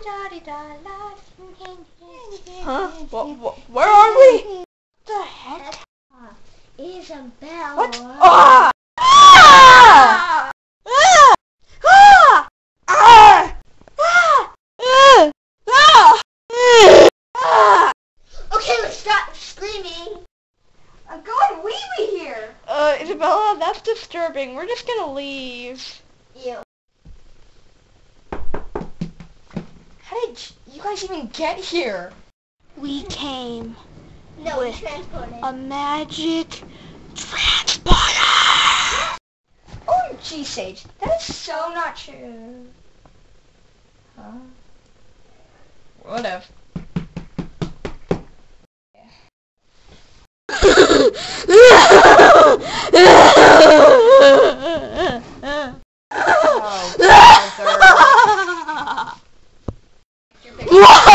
Huh? Where are we? The heck? Isabella. What? Ah! Ah! Ah! Ah! Ah! Ah! Ah! Ah! Okay, let's stop screaming. I'm going wee-wee here. Isabella, that's disturbing. We're just gonna leave. Ew. How did you guys even get here? We came No, with transported. a magic transporter. OMG, Sage, that is so not true. Huh? Whatever. What?